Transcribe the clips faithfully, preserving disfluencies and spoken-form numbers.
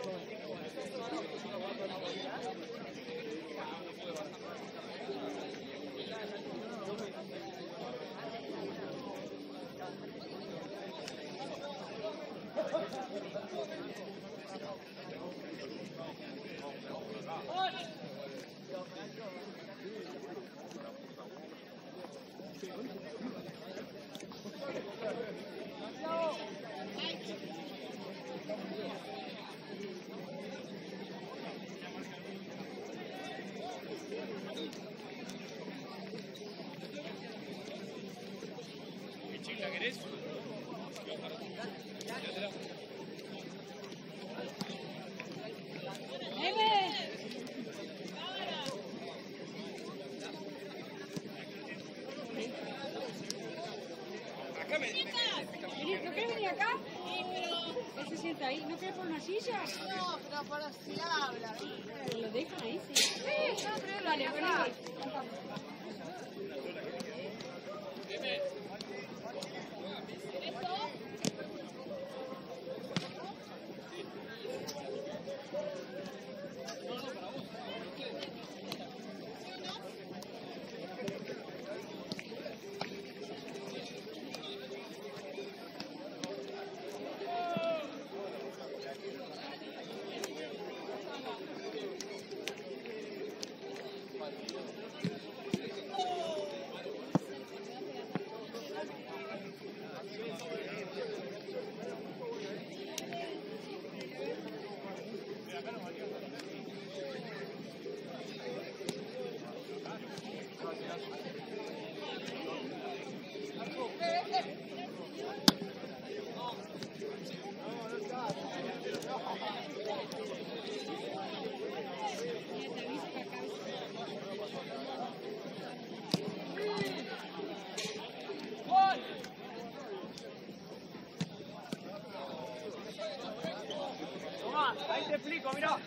¿La querés? Acá me... ¿No querés venir acá? Sí, pero... Él se sienta ahí. ¿No querés por una silla? No, pero para si habla, ¿viste? ¿Lo dejan ahí? Sí. Sí, yo creo que Dale, bueno, acá. Ahí te explico, mirá.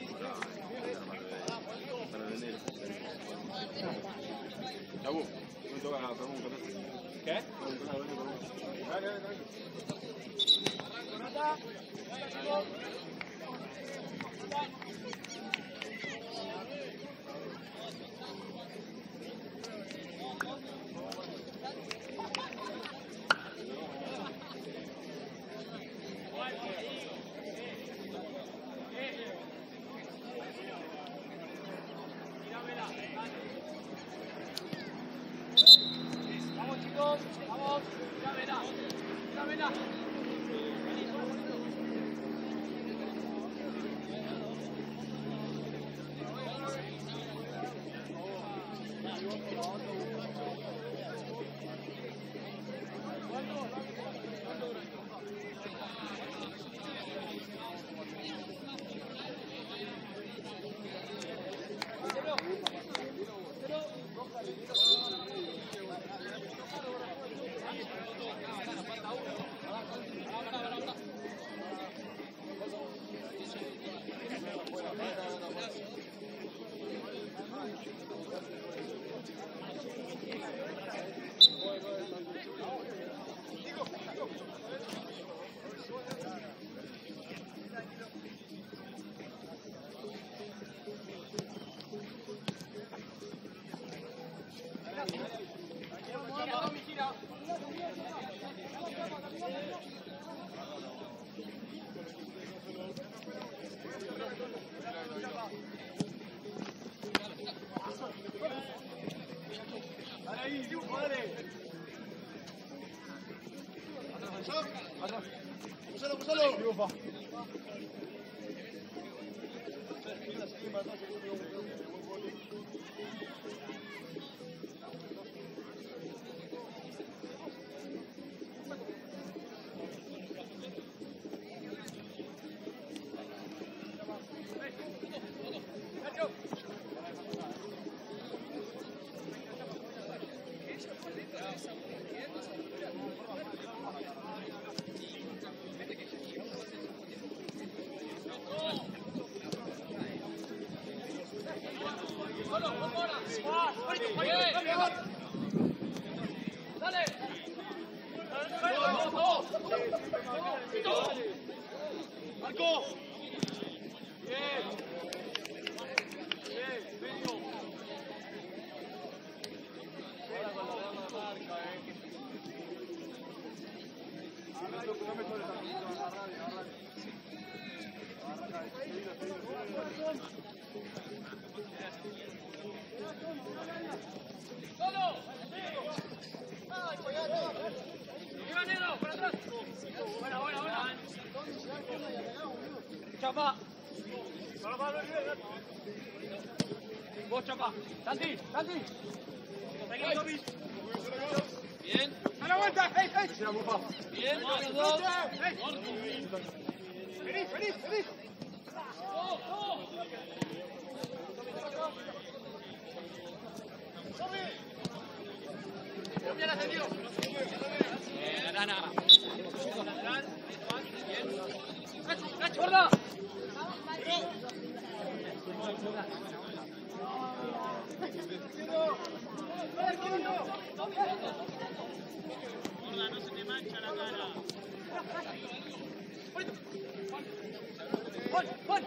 Cabo, toca pregunta. ¿Qué? Pregunta, dale, dale, dale. Vamos chicos, vamos, dámela, dámela. ¡Pusalo, pusalo! Marco. Bien. Bien, vengo. ¡Solo! ¡Viva Negro! ¡Para atrás! Buena, buena, buena. Chapa. Vos, Chapa. Santi, Santi. Bien. ¡A la vuelta! ¡Ey, ey! Bien, los dos. ¡Feliz, feliz, feliz! ¡Bien ascendido! Bien, Ana. Lateral. Bien. ¡Nacho, gorda! Gorda, no se te mancha la cara. ¡Pon, pon!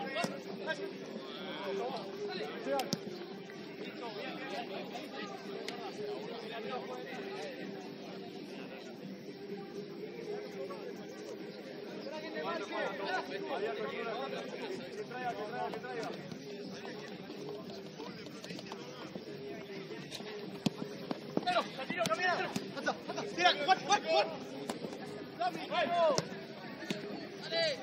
Pero, Santino, camina. Anda, anda, tira, Juan, Juan, Juan. Dale.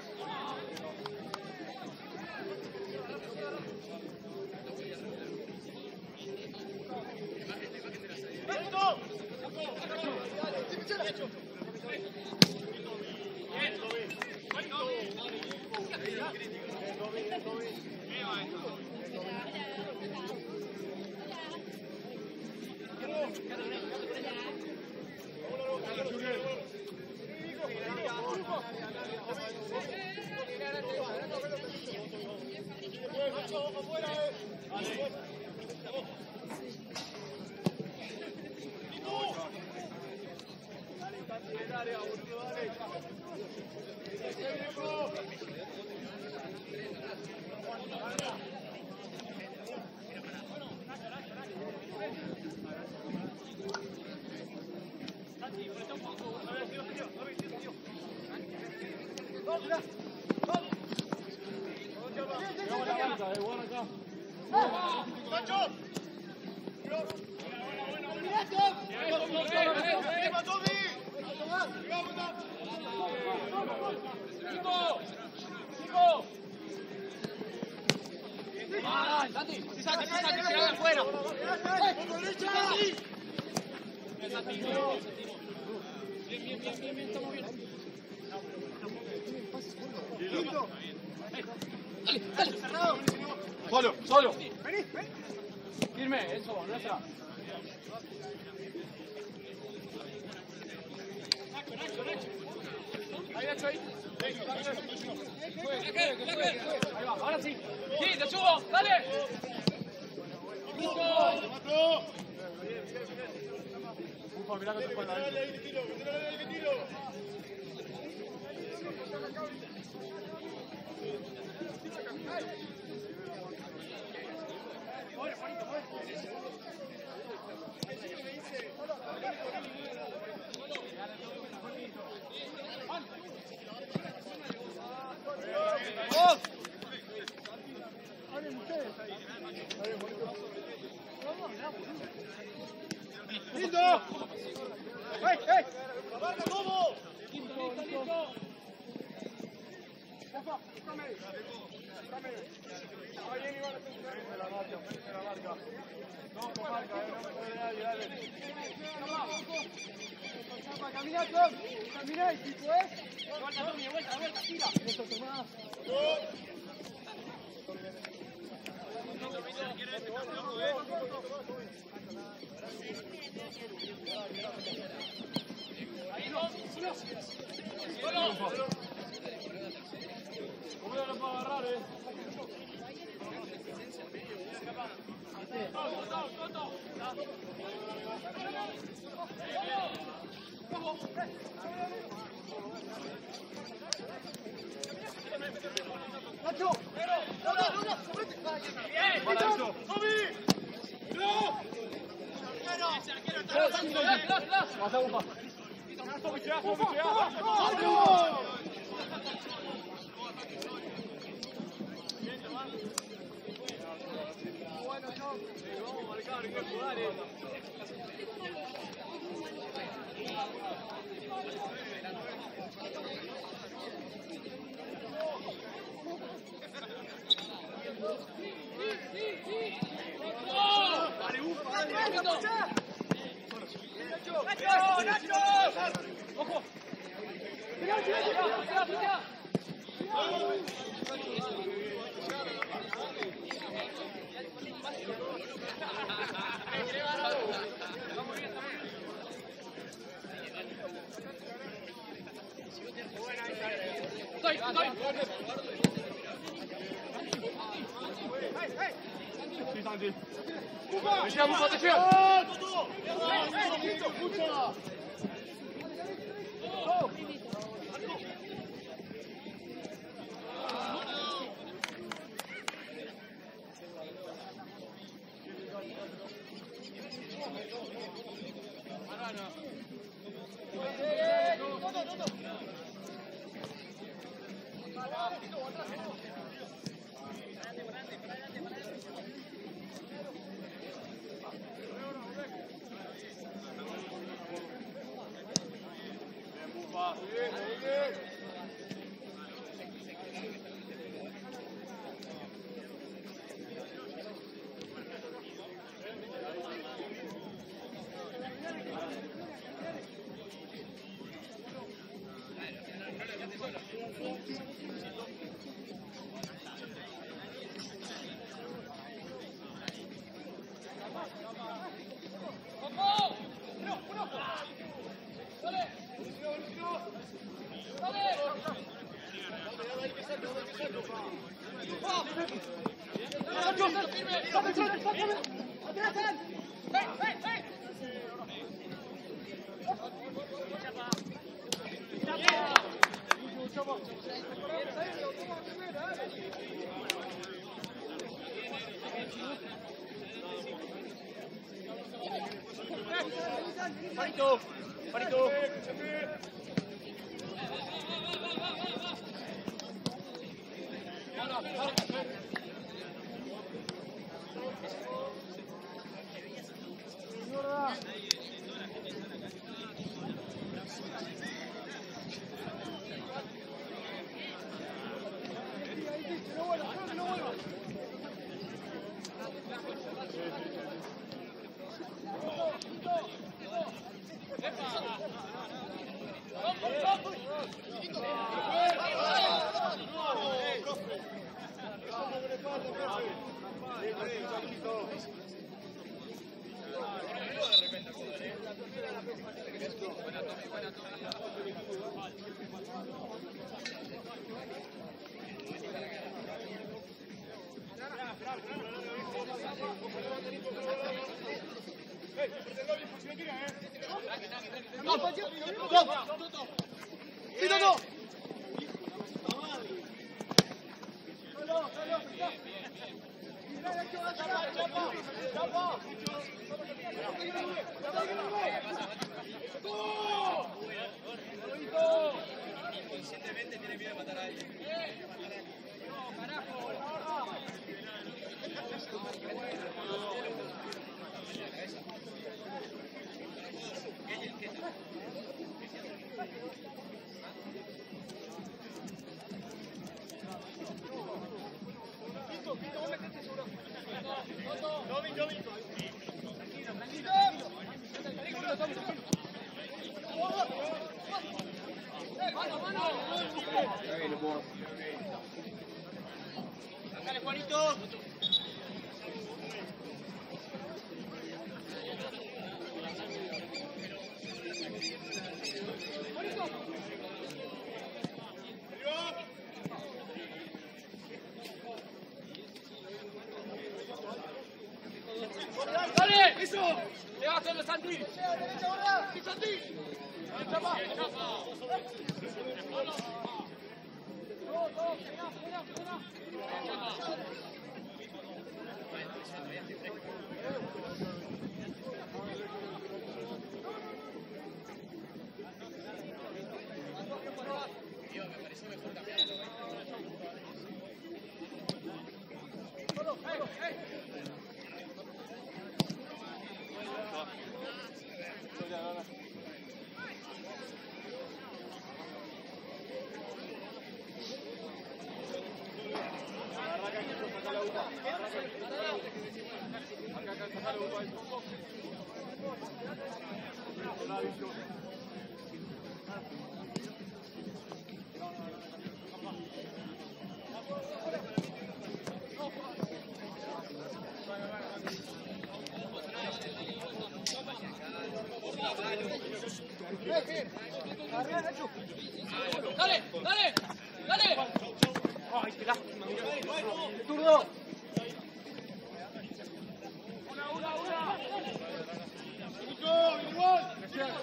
Si saca, si saca, se haga afuera. Bien, bien, bien, bien, bien, estamos bien. Lindo. Dale, dale, cerrado. Solo, solo. Vení, vení. Firme, eso, no atrás. Ahí, Nacho, ahí. Ahí va, ahora sí. Sí, te subo, dale. ¡Mató! Ufa, mirá que te fue la Dale, ahí, que tiro, dale, ahí, que tiro. ¡Lindo! ¡Ey, ey! ¡Abarca todo! Listo, listo. Ahí viene Iván, frente la marca, frente la marca. No, con marca, eh, no me puede nadie, dale. Caminá, Tom. Caminá, equipo, ¿eh? Vuelta, Tommy, vuelta, vuelta, tira. Eso, Tomás. Ahí no, solo. Solo. Cuidado, no puedo agarrar, eh. Nacho. No, no, no. Bien. Para eso. Pasa, ufa. Nacho, Nacho. ¡Ojo! Mira, mira, mira, mira. Estoy, estoy. Sí, Santi. Me llega, Bufa, te llega. ¡Ey, ey, ey! Juanito, Juanito. Sácale, Juanito. ¡Dale! ¡Eso! ¡Le va a hacer Santi! ¡Santi! ¡Dale! ¡Dale! ¡Dale! ¡Ay, qué lástima! ¡Turno! Una, una, una. ¡Igual, igual!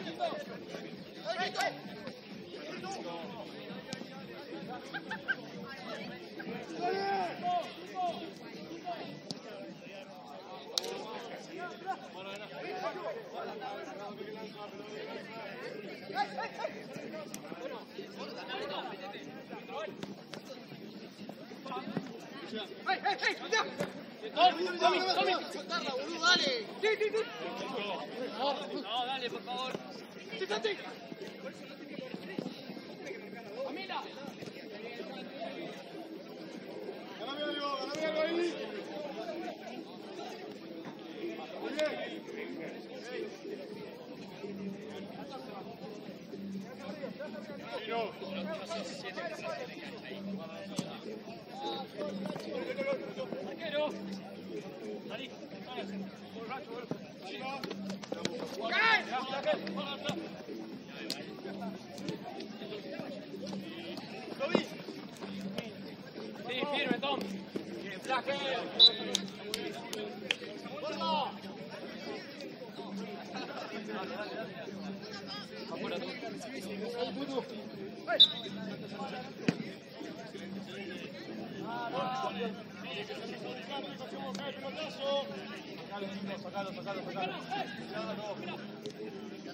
¡Ey, ey, ey! Tommy, Tommy, Tommy. ¡Soltarla, boludo, dale! ¡Sí, sí, sí! No, dale, por favor. ¡Sí, Santi! ¡Camila! ¡Ganame algo, ganame algo ahí! Muy bien. Sí, no. Arquero. Salí. Sí, firme, Tom. Bien, flaque. Afuera, tú. Sacalo, chicos, sacalo, sacalo, sacalo.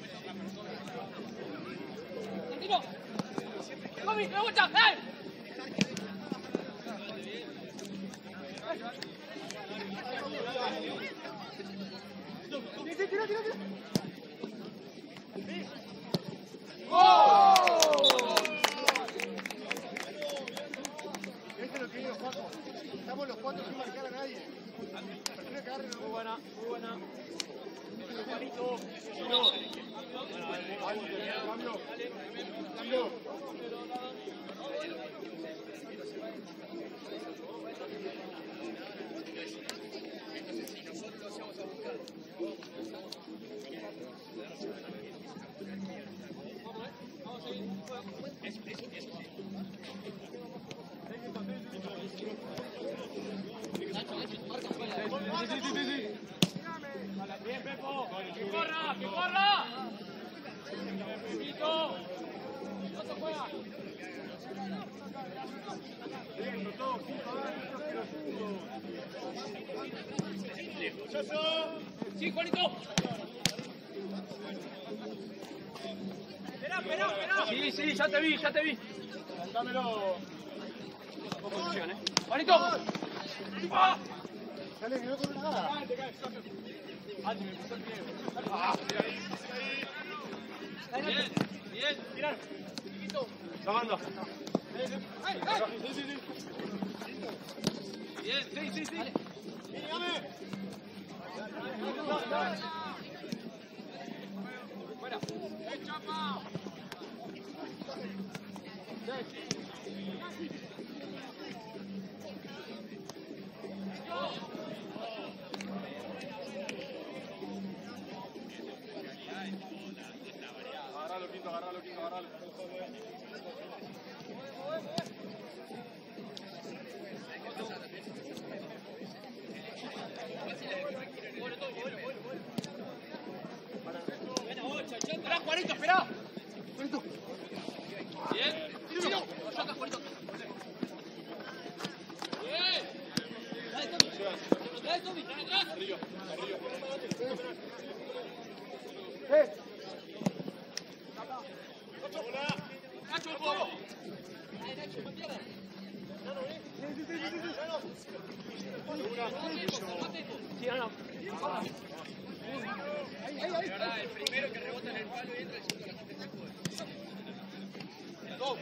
Tommy, de vuelta, ¡eh! Sí, sí, tira, tira, tira. Este lo tiene los cuatro. Estamos los cuatro sin marcar a nadie. Prefiero que agarren muy buena, muy buena. Juanito. Cambio. Cambio. Bien, Pepo. Que corra, que corra. Pepito. No se juega. Sí, Juanito. Espera, espera, espera. Sí, sí, ya te vi, ya te vi. Dámelo. Posición, ¿eh? Juanito. ¡Ah! Dale, que no corre nada. Bien, bien. Tirar. La banda. Bien, sí, sí, sí. Fuera. ¡Eh, chapa! Agarralo, Quinto, agarralo, Quinto, agarralo. Esperá, Juanito, esperá. Juanito. Bien. Tiro. Saca, Juanito. Bien. Dale, Tommy. Dale, Tommy. Dale, atrás. Arriba, arriba. Eh. Nacho, un poco. Sí, no, no. Ahora, el primero que rebota en el palo y entra el segundo la gente se juega. Go.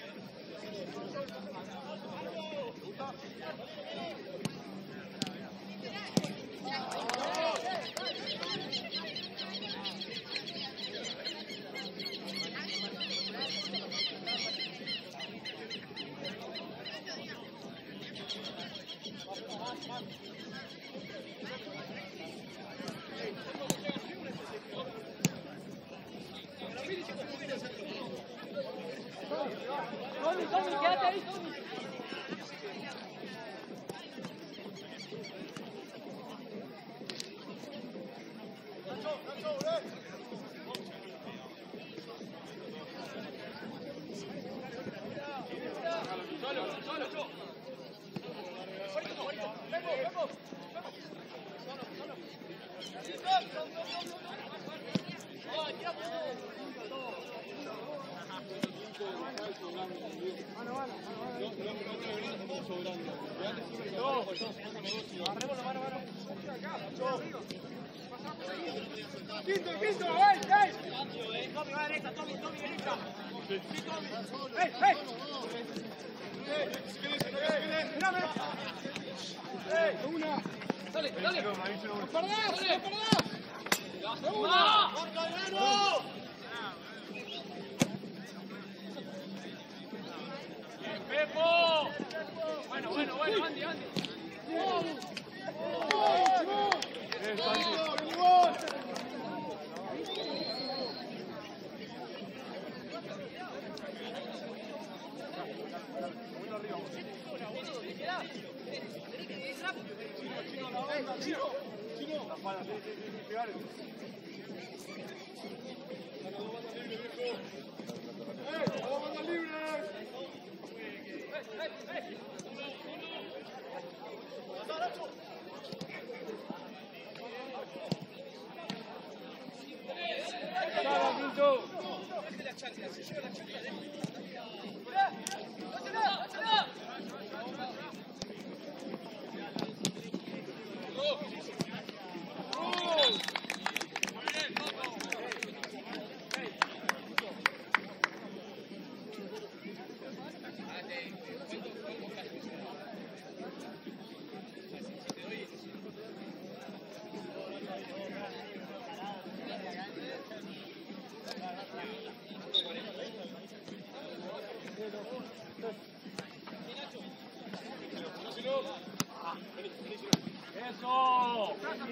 Tommy, Tommy, quédate ahí, Tommy. Solo, solo, solo. Quinto, quinto, ey, ey. Tommy, va derecha, Tommy, Tommy, derecha. ¡Ey, ey! ¡Ey, una! Dale, dale. ¡No perdás, no Dale. perdás! ¡Ah! Bien, Pepo. Bueno, bueno, bueno, Andy, Andy. Bien, Santi. La pala, sí, sí, sí, pegale. ¡Eh! ¡La banda libre! ¡Dale, Quinto! Deje la chancla, se lleva la chancla.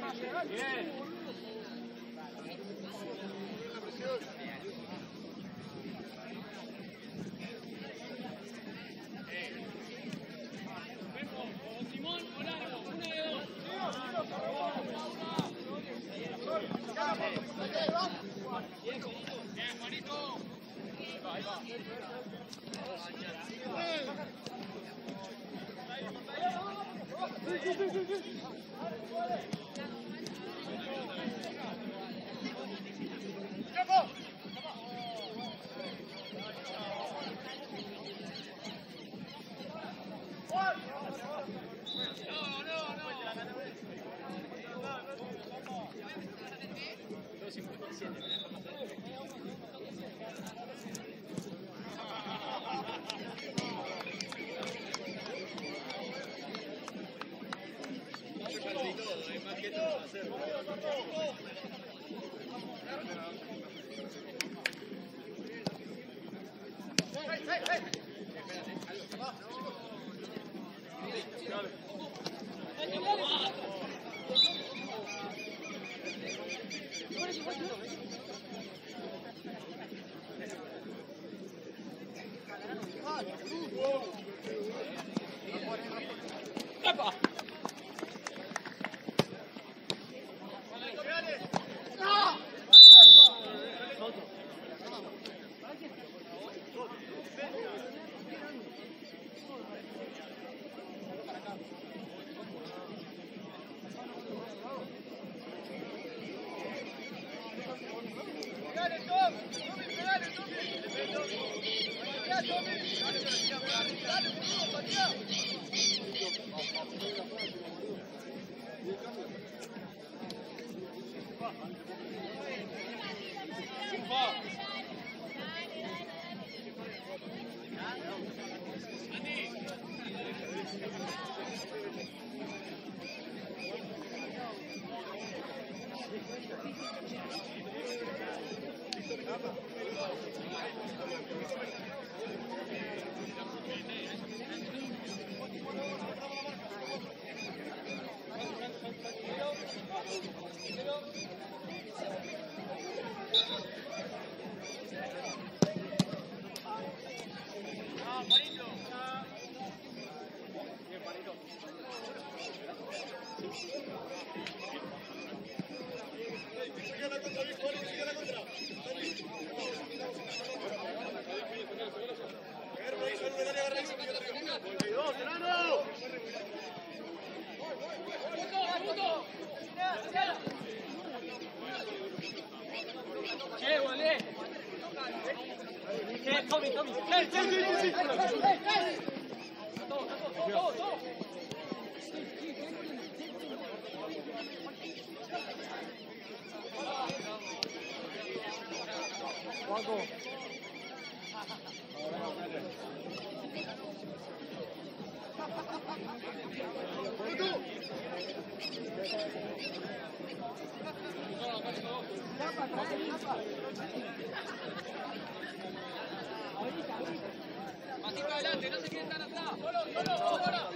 Matito adelante, no se queden tan atrás. Solo, solo, ahora.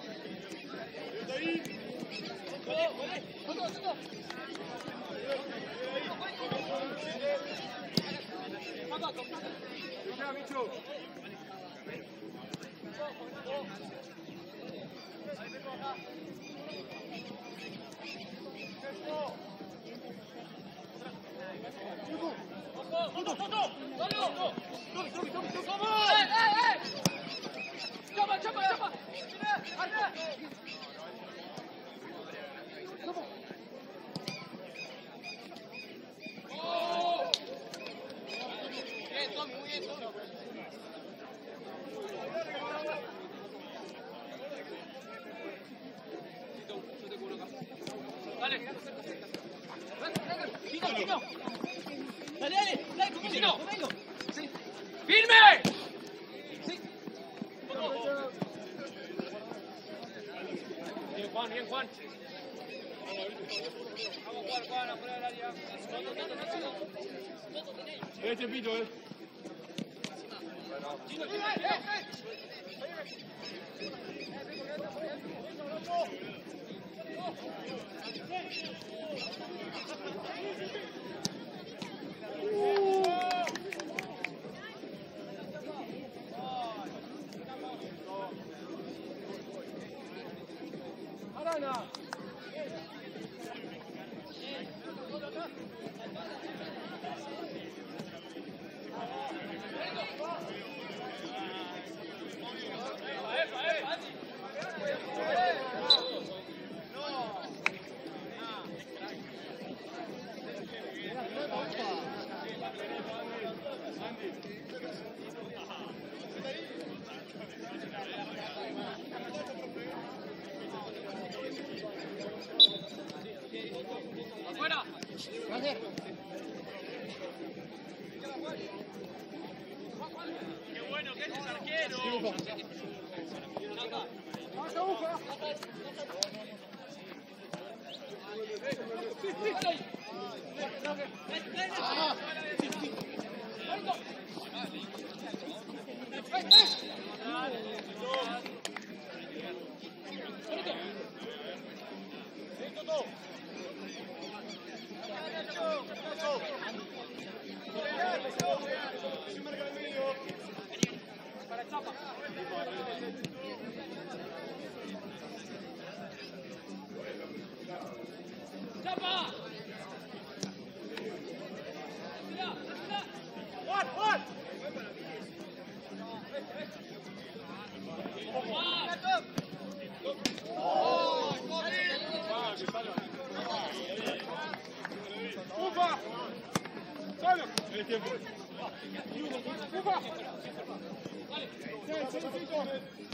¡Firme! Bien, Juan, bien, Juan. Vamos, Juan, Juan, afuera del área. Este pito, eh. Chino, chino, chino. Arana. ¡Afuera! Gracias. ¡Qué bueno que este es arquero! ¡Chapa! What? What? ¡Ufa! ¡Solo! El tiempo. ¡Ufa! Sí, sí, sí, sí.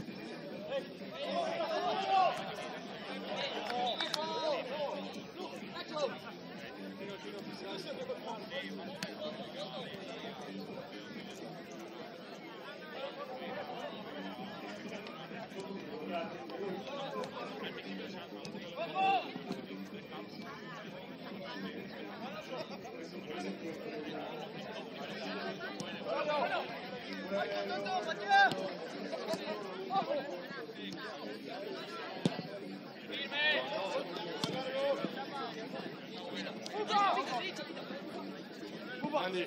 Andy.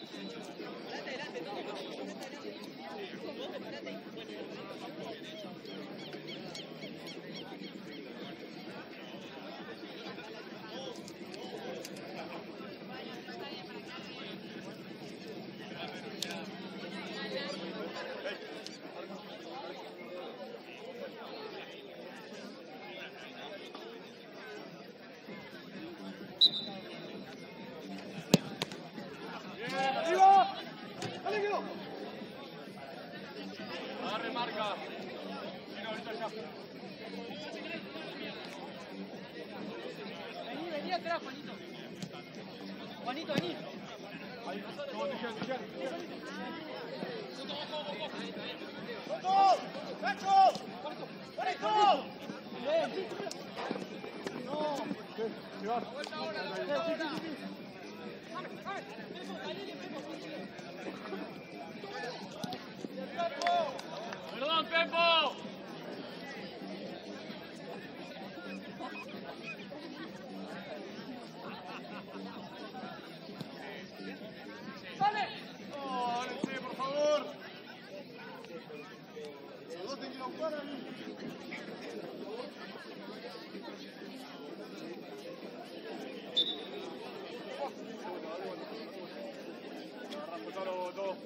Agarre marca. Viene ahorita ya. Vení, vení atrás, Juanito. Juanito, vení. Ahí, no, Tijen, Tijen. ¡Nacho! ¡Nacho! ¡Nacho! No. Sí, sí, vas. Sí, sí, sí, sí. ¡Perdón, Pepo! ¡Vale! No, sí, por favor. Los dos tienen que ir a jugar ahí. Agarra, todo.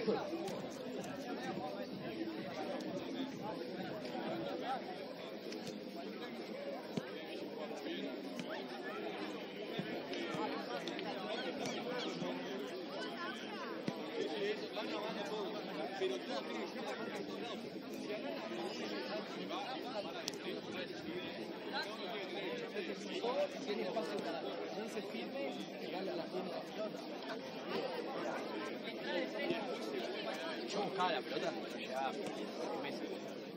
Tiene espacio para ponerse firme y pegarle a la punta. Yo buscaba la pelota, pero llegaba meses.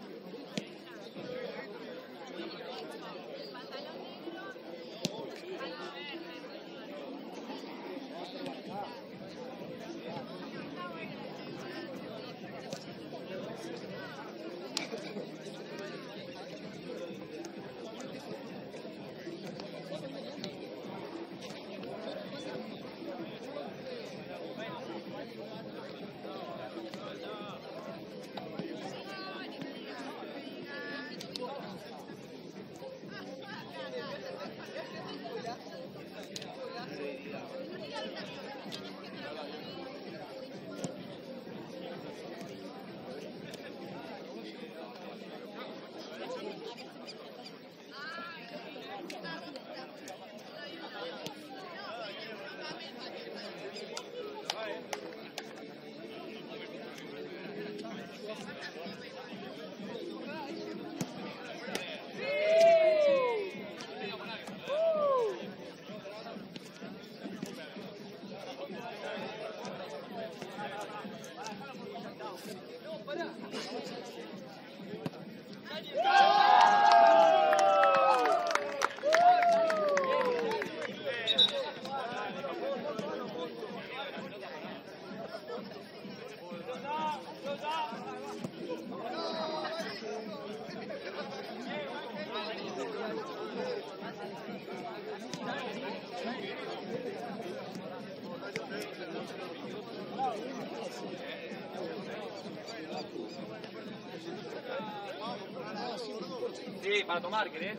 Sí, para tomar, ¿querés?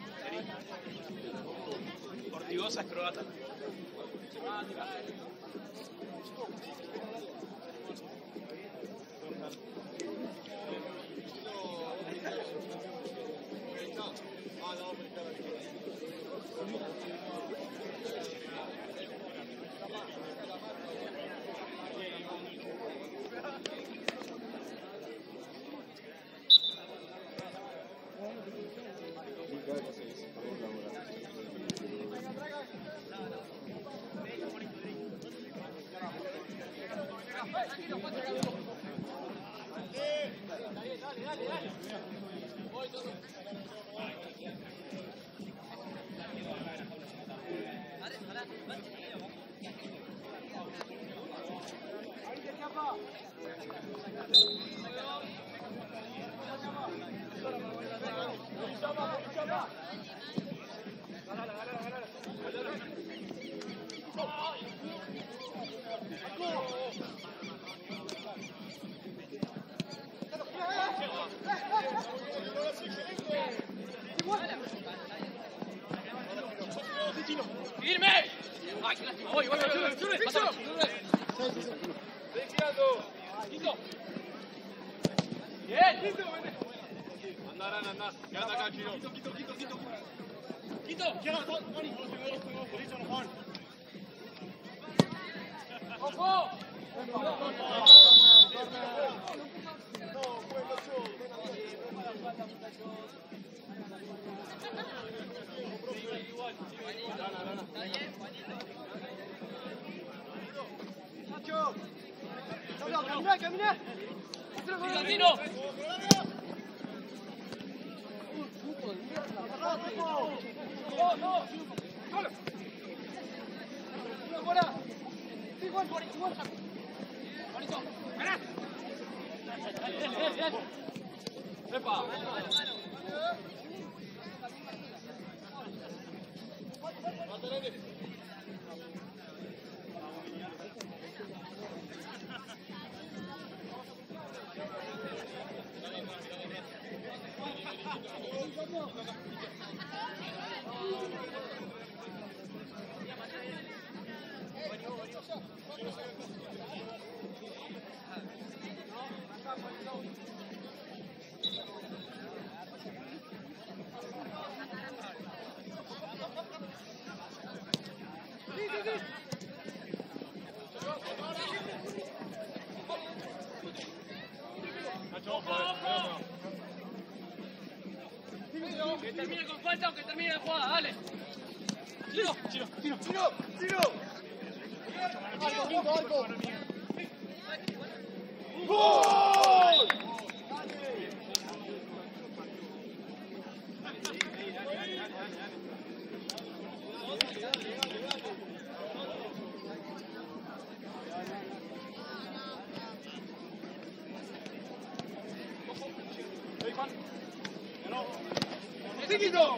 Ortigosa es croata. ¡Firme! ¡Ay, qué lástima! ¡Voy, voy, voy! ¡Sube, sube! ¡Pásame! ¡Ven girando! ¡Quito! ¡Bien! ¡Quito! Anda, anda, anda. Quédate acá, Chino. Quito, quito, quito, quito. ¡Quito! ¡Ojo! Nacho, caminá, caminá. ¡Latino! ¡No, no! ¡Solo! ¡Fuera! ¡Sí, Juan! ¡Juan! ¡Juanito! ¡Ganá! ¡Epa! termine con falta o que termine la jugada, dale. Tiro, tiro, tiro, tiro, tiro. Algo, Quinto, algo. ¡Gol! ¡Chiquito!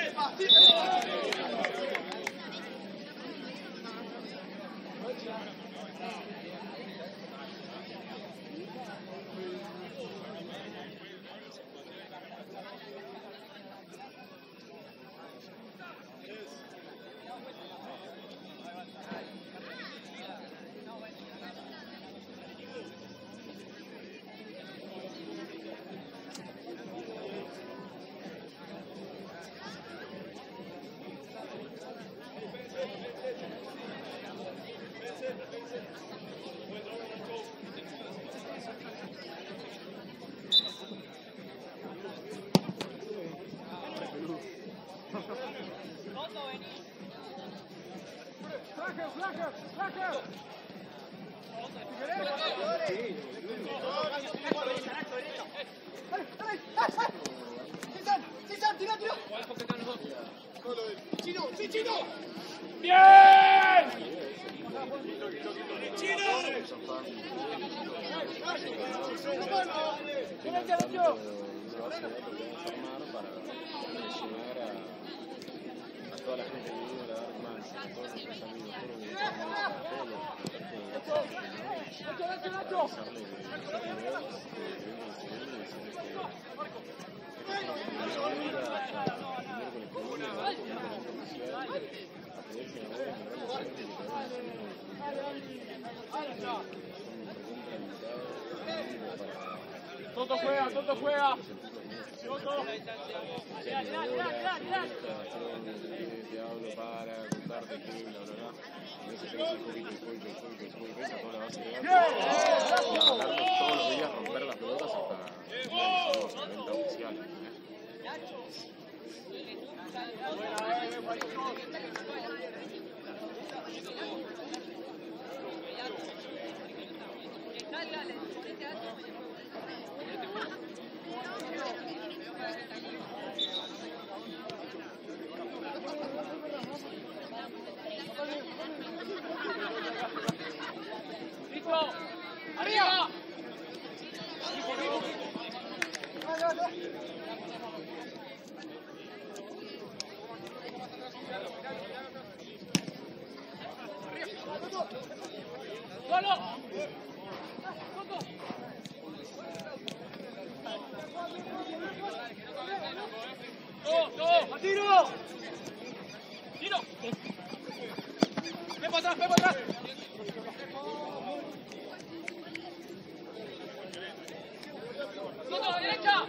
Toto juega, Toto juega. Toto. Te hablo para contarte que bla bla bla. Y eso se hace poquito, poquito, poquito, poquito, esa toda la base de datos. Todos los días romper las pelotas hasta la venta oficial. ¡Arriba! ¡Solo! ¡No, no! ¡A tiro! ¡Tiro! ¡Ven para atrás, ven para atrás! ¡Soto, a la derecha!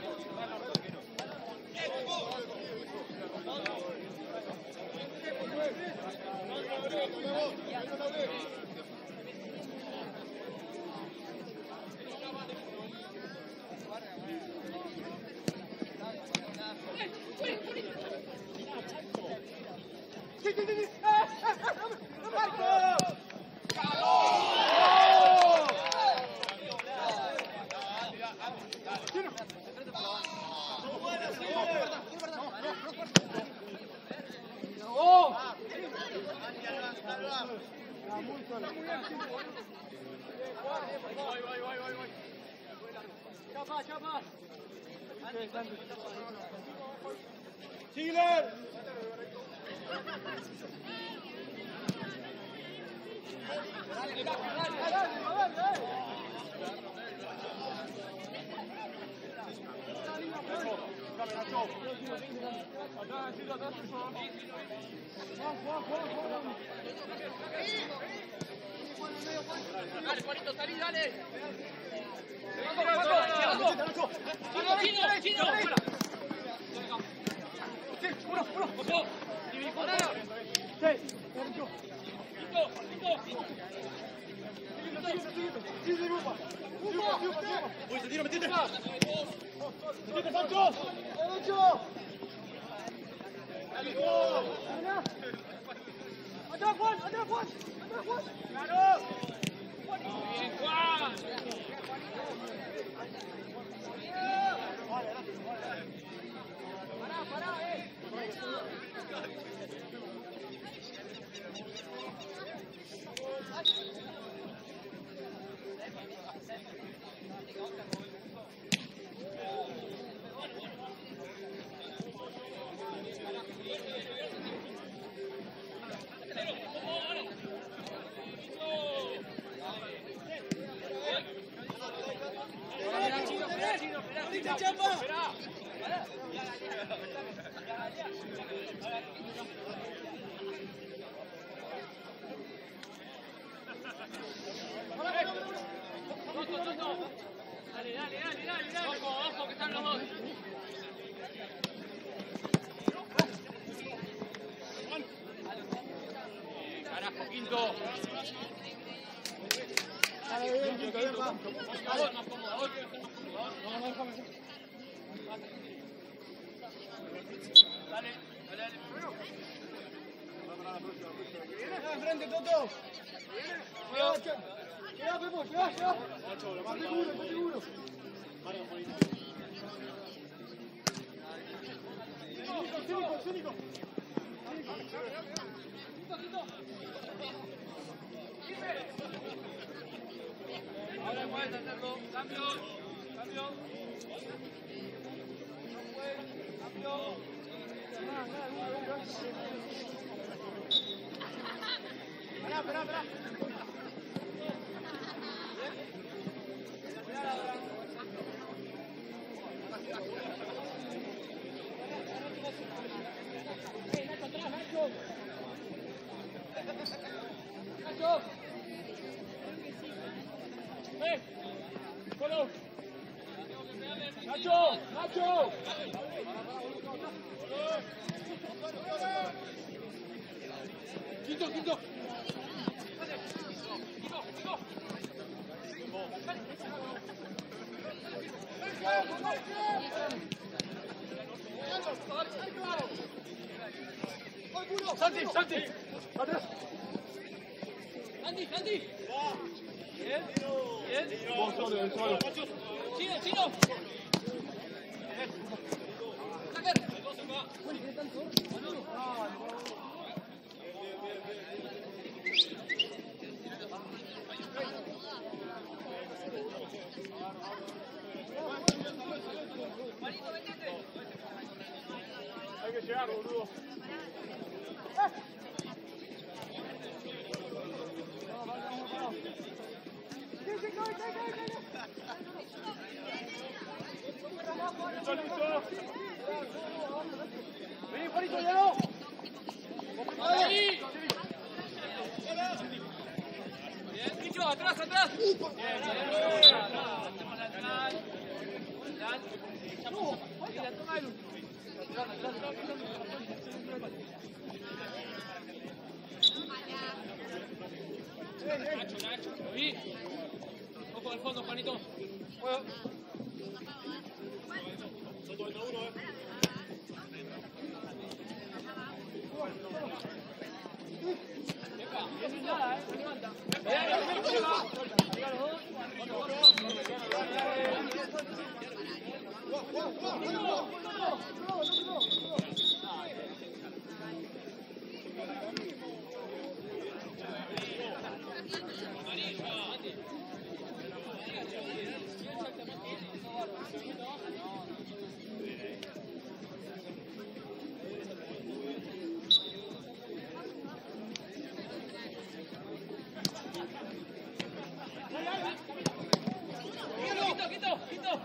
¡Chapa, chapa! ¡Chile! Dale, Juanito, salí, dale. ¡Chino, chino, chino! ¡Uno, uno! ¡Ojo! ¡Divisionada! ¡Sí! ¡Listo, listo! ¡Uy, se tira, metiste! ¡Metiste, Pancho! ¡Derecho! ¡Atrás, Juan! ¡Atrás, Juan! ¡Atrás, Juan! ¡Claro! ¡Bien, Juan! ¡Pará, pará, eh! Dale, dale, dale, dale, dale. Ojo, ojo, que están los dos. Carajo, Quinto. Dale, bien, Quinto, bien, va. Más cómodo, más cómodo. No, no, déjame. Dale, dale, dale. ¡Viene enfrente, Toto! ¡Llegá, che! ¡Llegá, Pepo! ¡Llegá, llegá! ¡Está seguro, está seguro! ¡Cínico, cínico, cínico! Ahora puedes hacerlo. Cambio. Cambio. Cambio. Pará, pará, pará. Nacho. ¡Eh! ¡Colo! ¡Nacho! ¡Nacho! ¡Quinto, quinto! ¡Santi, Santi! ¡Atrás! Santi, Santi. Bien. Bien. Vos solo, el solo. Chino, chino. Hay que llegar, boludo. ¡Listo, listo! ¡Vení, Juanito, ya no! Ahí. Bien, Picho, atrás, atrás. Bien, bien. Hacemos lateral. Lateral. Y la toma de luz. Nacho, Nacho, lo vi. Ojo al fondo, Juanito. Juego. Nada, eh, no levanta. Quito, quito, quito.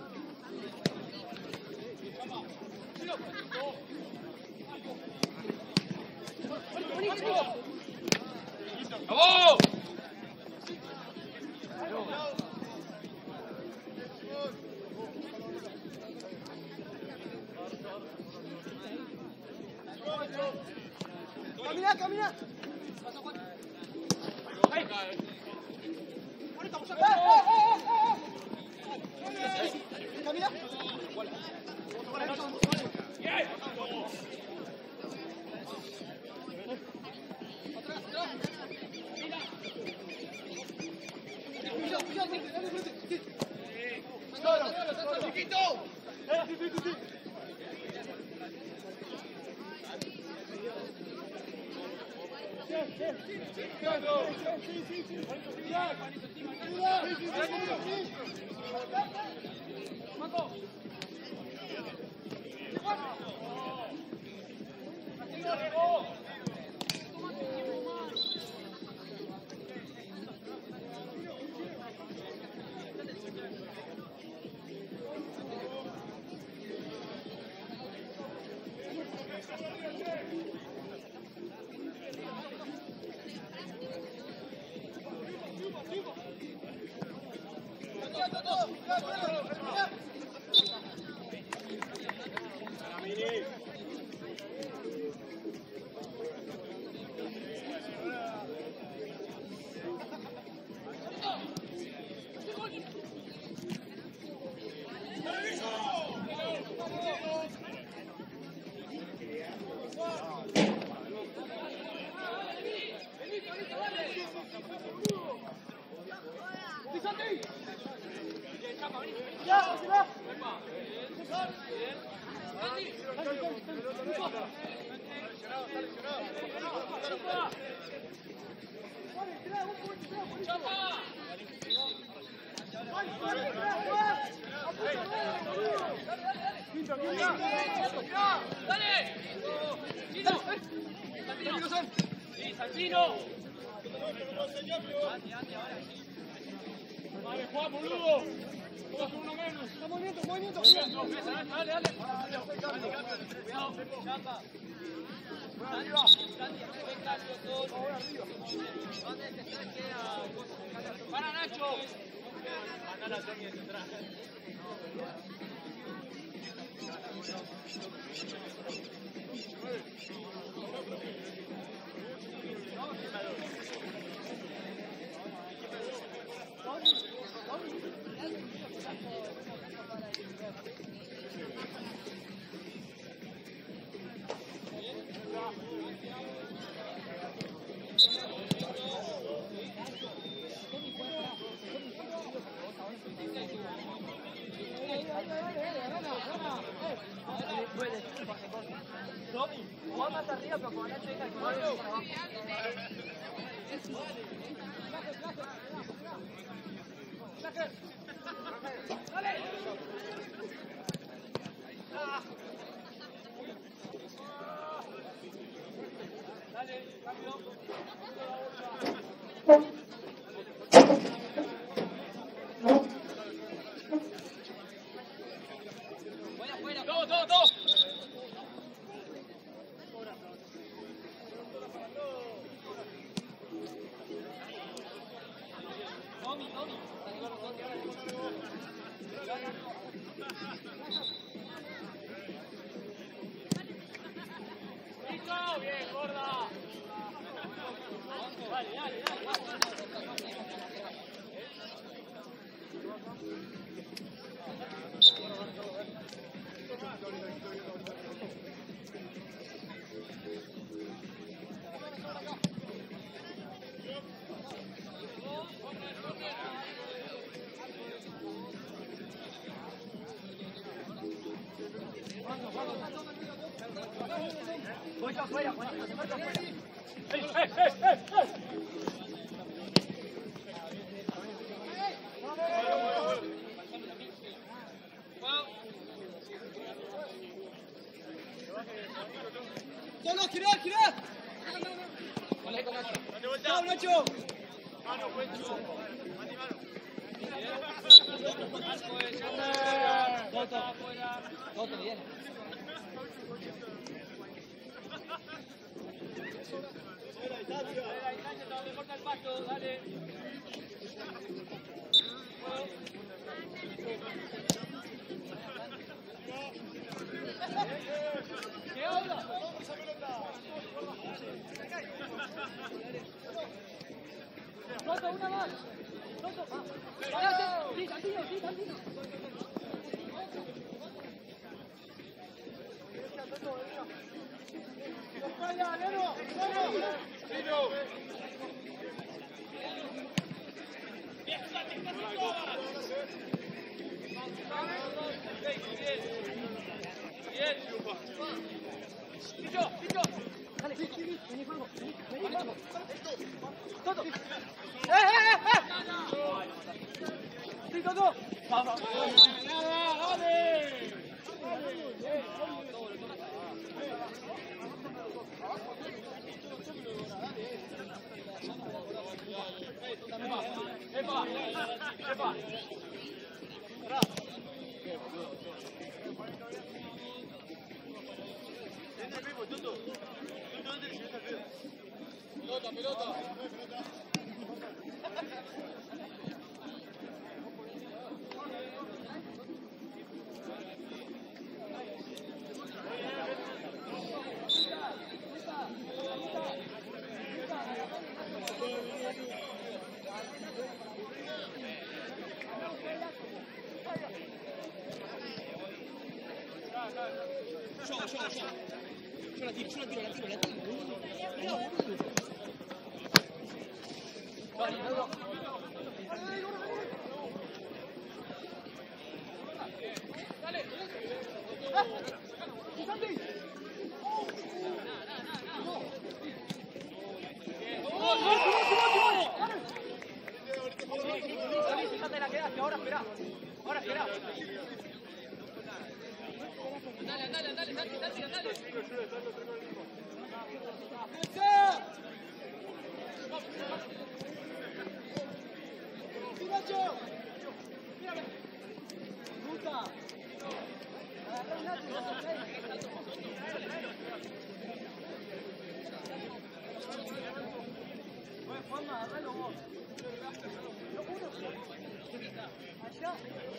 ¡Vamos! ¡Camina, camina! Ahí. ¡Eh, eh, eh, eh! ¡Camina! Bien. ¡Chiquito! Eh, sí, sí, sí, sí. Vale, Juan, boludo. Vamos con uno menos. Movimiento, movimiento. Dale, dale. Cuidado, chapa. Arriba. Para Nacho. Mandá la serie de atrás. Tommy, Juan más arriba, pero con Nacho venga con para abajo. ¡Dale! Dale, cambio. Voy afuera. ¡Todo, todo, todo! Tommy, Tommy. ¡Listo! ¡Bien, gorda! Dale, dale, dale. Voy yo afuera, voy afuera. ¡Eh, eh, eh, eh! ¡Solo, girar, girar! ¡Chao, Nacho! Mano, Juancho. Toto, afuera. Toto, bien. Dale, corta el pasto, dale. ¿Qué habla? Toto, una más. Toto, va. Sí, Santino, sí, Santino. ¡Vaya, Nero! ¡Nero! Vení, Juanjo. Vení, Juanjo. Toto. ¡Eh, eh, eh! ¡Sí, Toto! ¡Vamos! ¡Dale! ¡Dale! ¡Epa! ¡Epa! Pelota, pelota. Yo, yo, yo. Yo la tiro, yo la tiro, la tiro, la tiro. Vale, no. Dale. ¡Santi! Fíjate la quedaste, ahora espera. Ahora espera. Dale, dale, dale, dale, dale, dale. ¡Pinacho! ¡Mírame! ¡Ruta! ¡Agarrá un látigo! Bueno, Juanma, agarralo vos. No, uno. Allá.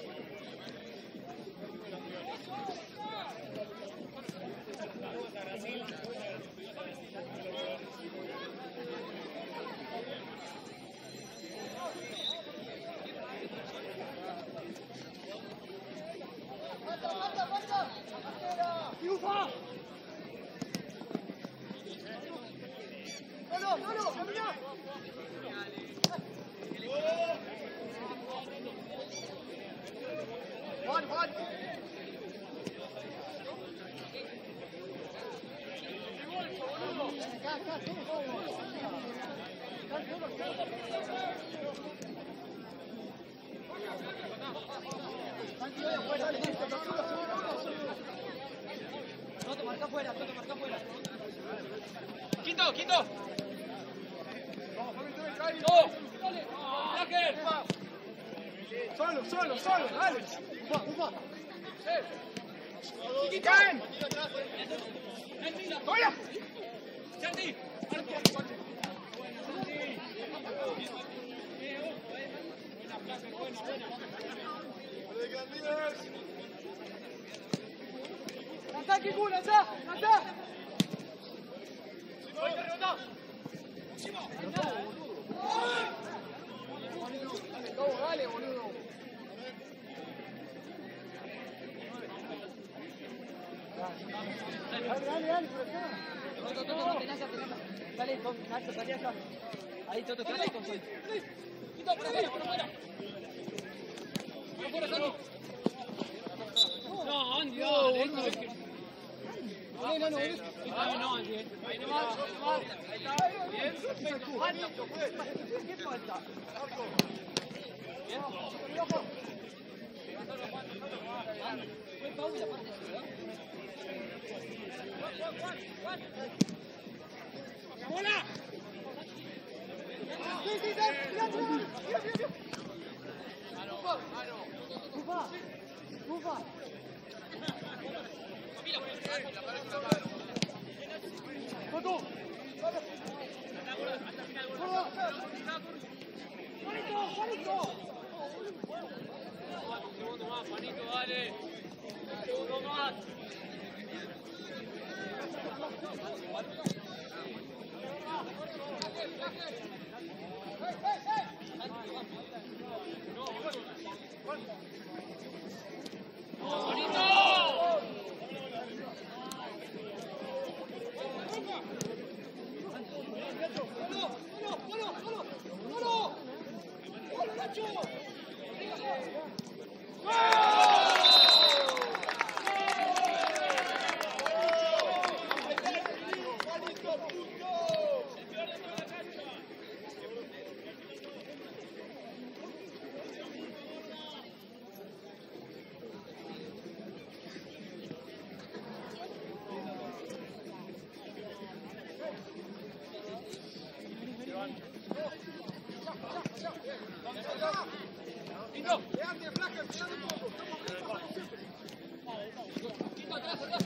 ¡Triunfa! ¡No, no, no, no! ¡Camina! ¡Juan, Juan! Acá, acá, Toto, marca afuera, Toto, marca afuera. Quinto, quinto. ¡No! ¡Dale! ¡Ángel! ¡Solo, solo, solo! ¡Dale! ¡Ufa, ufa! ¡Eh! ¡Chiquitán! ¡Hola! ¡Santi! ¡Ataque, Kun! ¡Allá! ¡Allá! ¡Dale, boludo! Dale, dale, dale, por acá. Toto, Toto, no tenés acá, tenés acá. Dale, con Nacho, salí acá. Ahí, Toto, quédate ahí con Sol. Quito, por afuera, por afuera. Por afuera, Santi. No, Andy, dale. No, no, no, no, no, Andy. Ahí nomás, nomás. Ahí está. Bien, perfecto. Andy, ¿qué falta? Bien. Fue Paula, aparte, ¿verdad? ¡Hola! ¡Sí, sí, sí! ¡Mira, mira, mira! ¡Ufa! ¡Ufa! ¡Ufa! ¡Toto! ¡Juanito! ¡Juanito! Un segundo más, Juanito, dale. Un segundo más. ¡Juanito, punto! Quito. Quédate, flaca, quédate un poco. Estamos bien, siempre. Quito, atrás, atrás.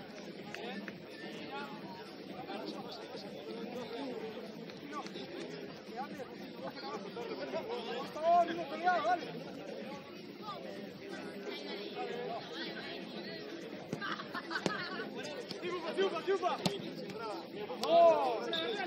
Por favor, no peleado, dale. Triunfa, triunfa, triunfa. ¡Oh!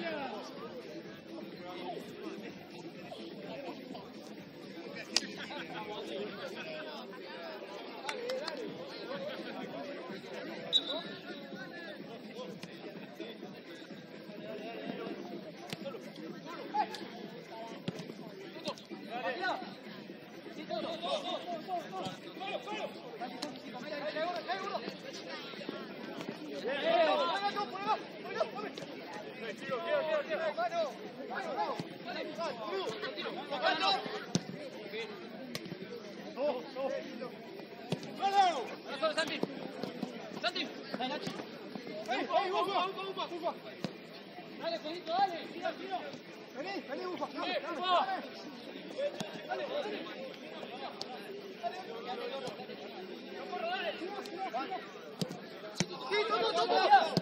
Dale, Pedrito, dale, tira, tira. Vení, vení, Ufa. Dale, Eh, dale, Ufa. dale. ¡Quito, no, no, no!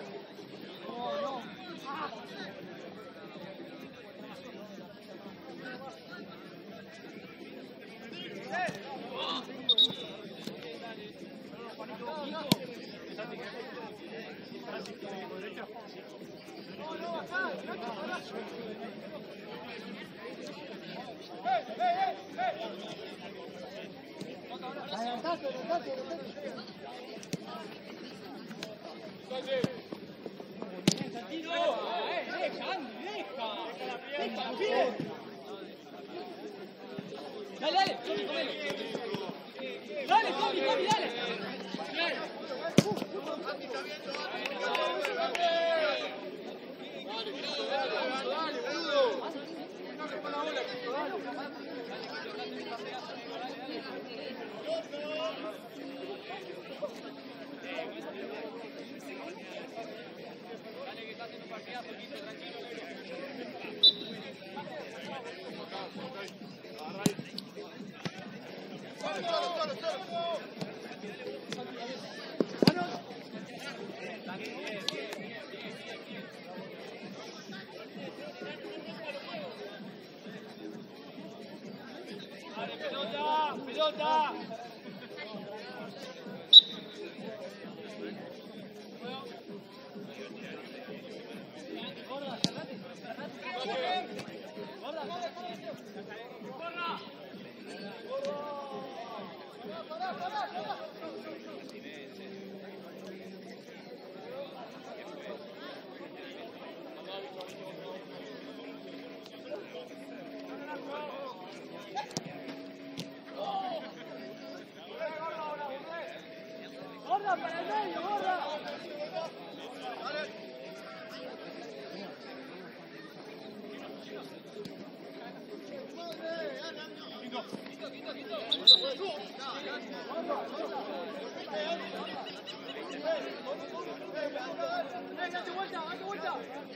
Adelantate, adelantate, adelantate. Santino, eh, deja, Andy, deja. Deja, bien. Dale, dale, Tommy, comelo. Dale, Tommy, Tommy, dale. Dale, pelota, pelota. ¡Gorda para el medio, gorda! ¡Eh, date vuelta, date vuelta!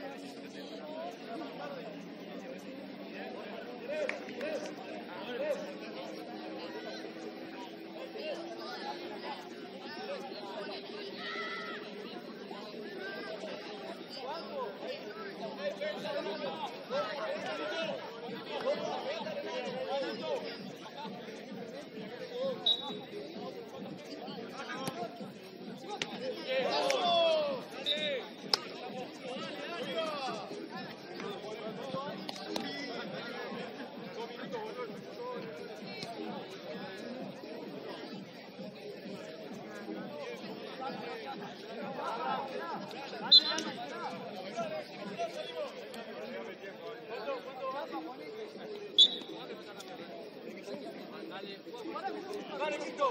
Dale, Quito.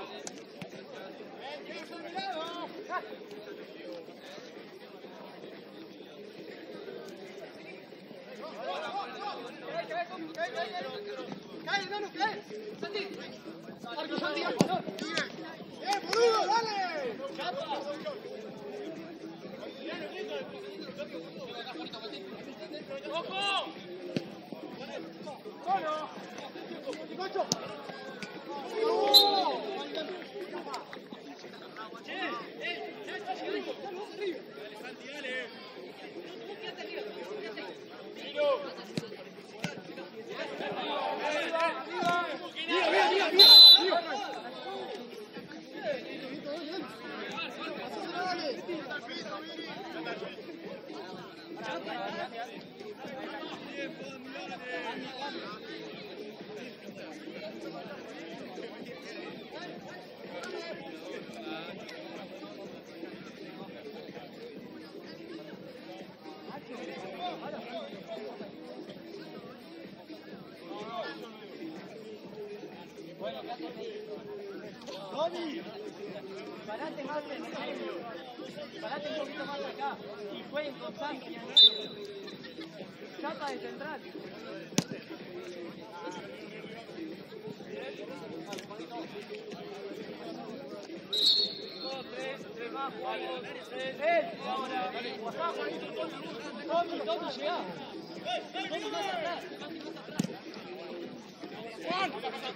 ¡Cae, Nano, cae! ¡Santi! ¡Arco, Santi, arco! ¡Eh, boludo, dale! ¡Ojo! ¡Bueno! ¡Cocho! Tony, parate más en el medio, parate un poquito más acá y jueguen con Santi en el medio. Trata de central. Dos, tres, tres más, vamos, tres, tres, ahora, WhatsApp, Tommy, Tommy, llegá. Tommy más atrás. Juan.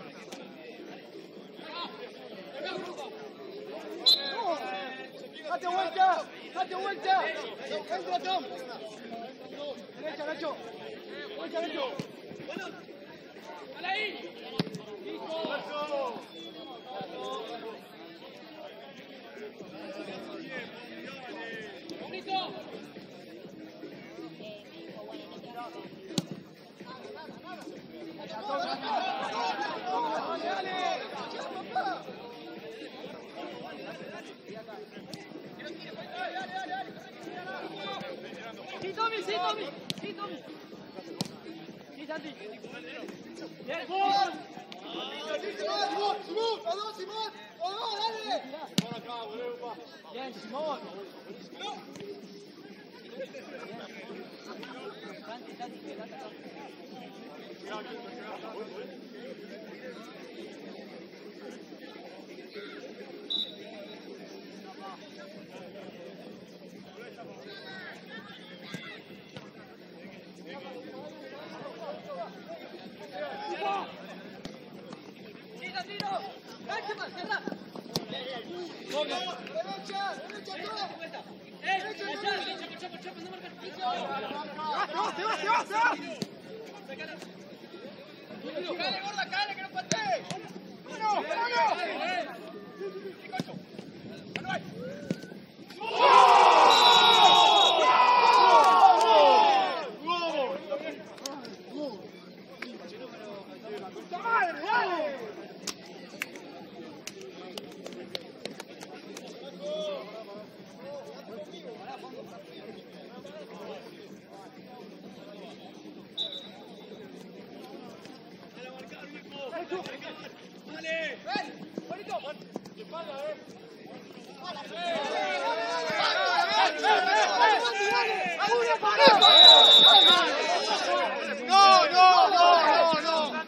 ¡Date vuelta! ¡Date vuelta! ¡Entra, Tom! Derecha, Nacho. Vuelta, Nacho. ¡Dale ahí! ¡Hijo! ¡Bonito! ¡Dale, dale! Sí, Tommy, sí, Tommy, sí, Tommy. Sí, Santi. Bien, Simón. Simón, Simón, a dos, Simón, a dos, dale. Bien, Simón. Santi, Santi, quédate. ¡Cállate, gorda, cállate, que no patee! ¡Uno, uno! No, no, no, no, no.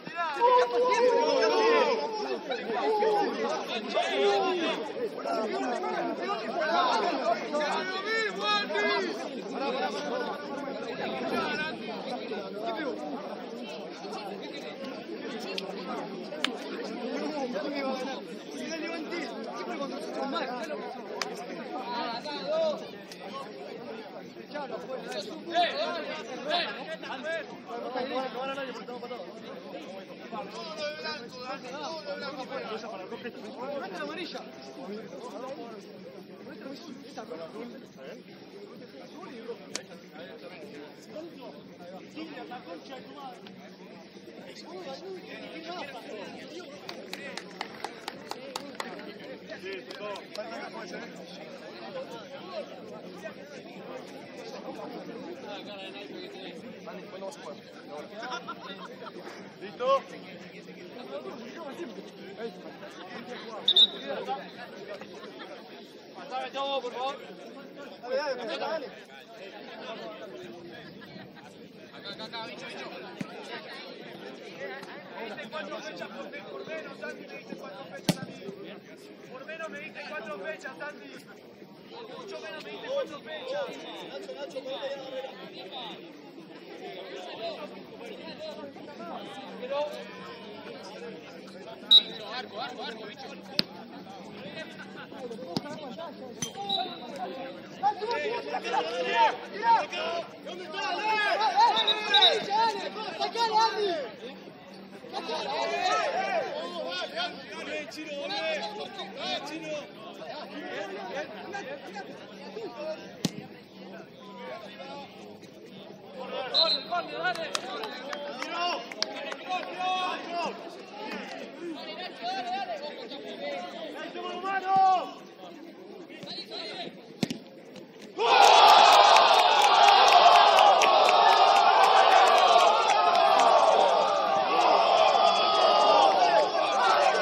¿Listo? Pasame todo, por favor. Dale, dale, dale. Acá, acá, acá, bicho, bicho. Me diste cuatro fechas por, por menos, Santi, me diste cuatro fechas a mí. Por menos me diste cuatro fechas, Santi. Por mucho menos me diste cuatro fechas. Nacho, Nacho, pero... Bicho, arco, arco, arco, bicho. ¿Dónde está? ¡Dale! ¡Sacale, Andy! ¡Dale, Chino, dale! ¡Dale, Chino! Corre, corre, dale. ¡Tiro! ¡Tiro! ¡Nacho, humano! ¡Gol!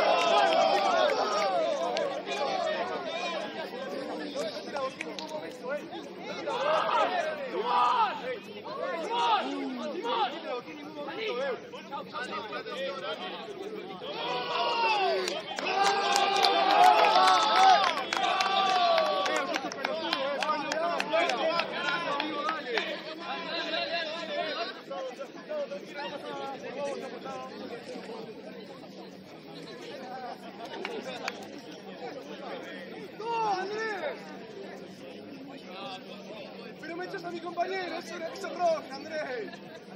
Sí, compañero, eso es roja, Andrés.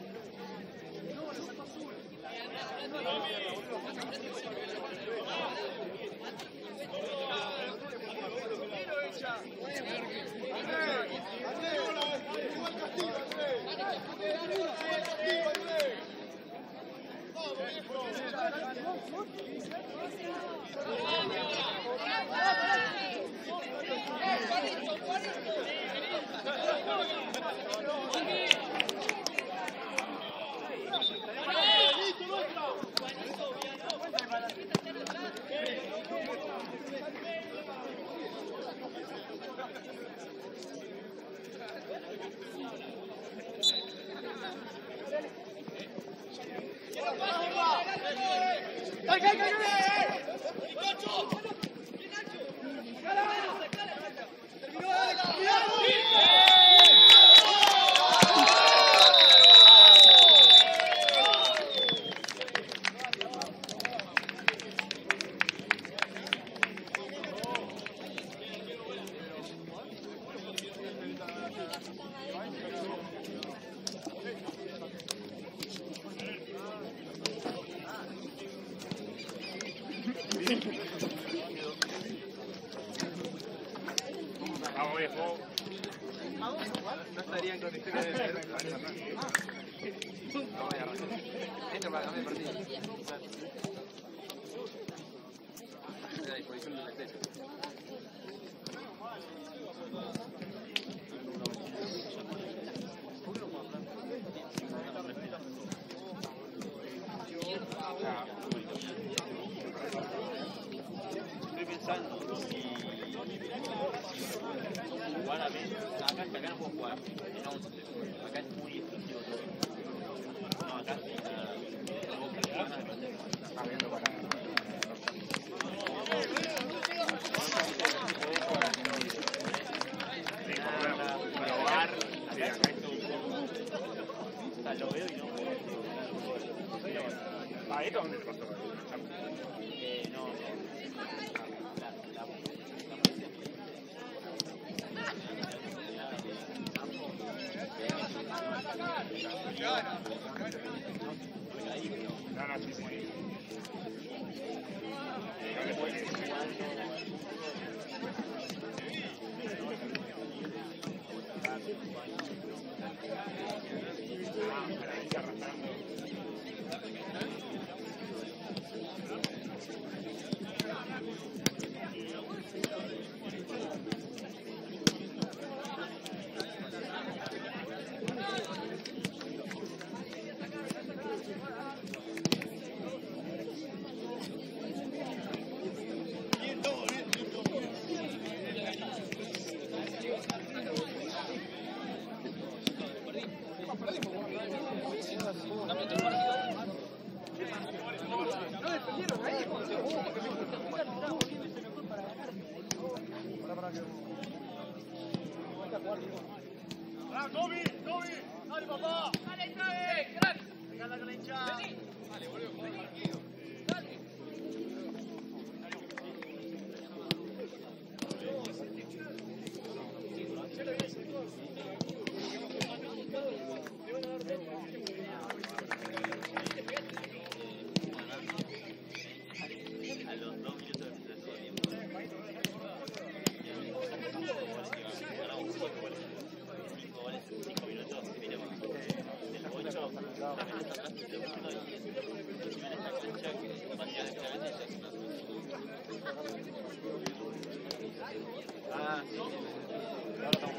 Vamos, viejo. No estaría en condiciones de ser. Vamos a arrancar. Entra para cambiar de partido. La disposición del exceso. Estoy pensando si jugar a ver, acá, acá no puedo jugar en once, acá es muy exclusivo todo. No, acá sí Está viendo para. Probar. Sí, acá esto. o sea, lo veo y no. Ah, ¿esto dónde te pasó? Eh, no, no. La, la, No, no, sí, sí. No le puedes decir. Ah, para ahí arrastrando. Ah, sí. Ahora estamos.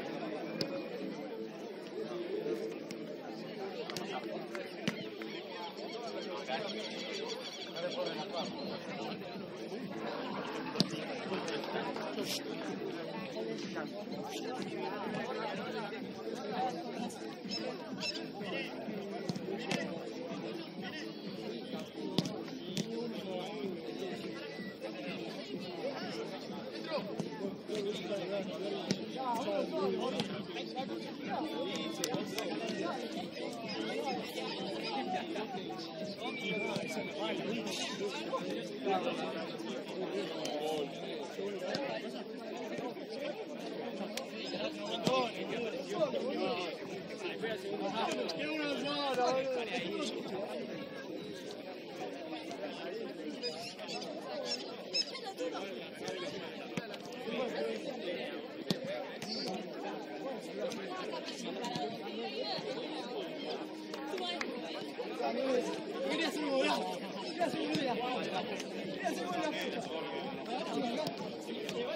Thank you. Quería hacer un golazo. Quería hacer un golazo. Quería hacer un golazo.